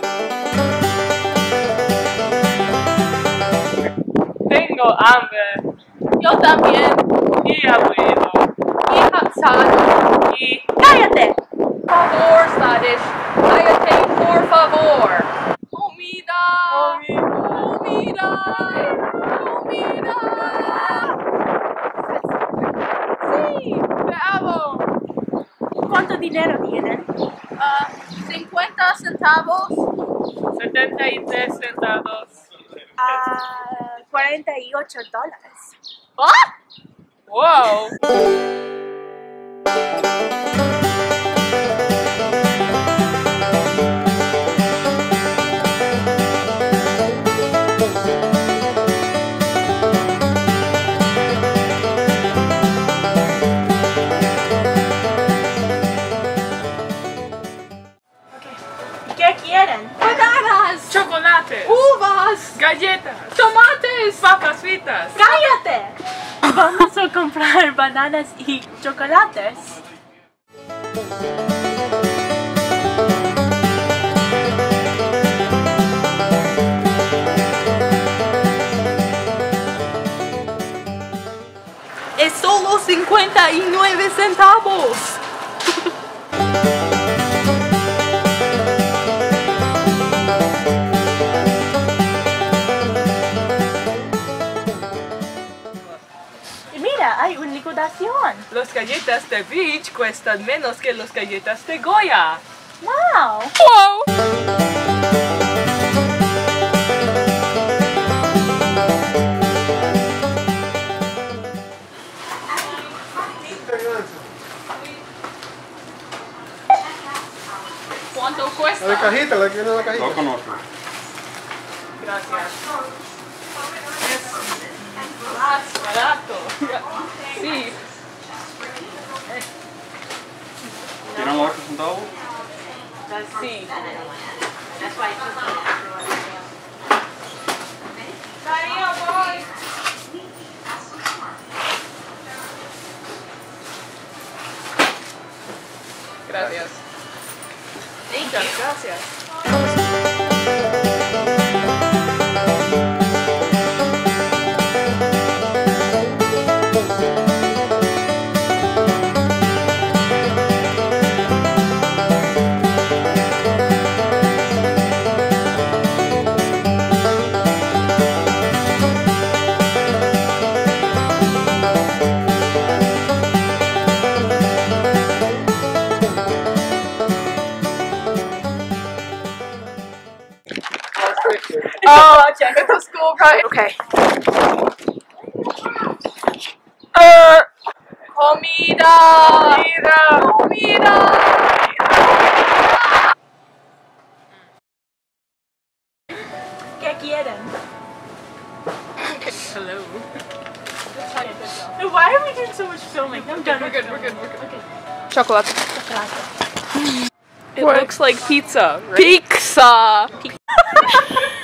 Tengo hambre. Yo también. Y aburrido. Y cansado. Y... ¡Cállate! Por favor, Sadish. Cállate, por favor. Comida. Comida. Comida. Sí, te amo. ¿Cuánto dinero tienen? 50 centavos. 73 centavos. $48. ¿Ah? Wow. ¿Qué quieren? Bananas. Chocolates. Uvas. Galletas. Tomates. Papas fritas. ¡Cállate! Vamos a comprar bananas y chocolates. Es solo 59 centavos. Y mira, hay una liquidación. Las galletas de Beach cuestan menos que las galletas de Goya. ¡Wow! Wow. ¿Cuánto cuesta? La cajita, la que viene en la cajita. No conozco. Gracias. Es más barato. Sí. ¿Tienen los 8 centavos? Sí. Gracias. Muchas gracias. Oh, check it to school price. Okay. Comida. Comida. ¿Qué quieren? Hello. Why are we doing so much filming? I'm done. We're good. Okay. Chocolate. It looks like pizza, right? Pizza.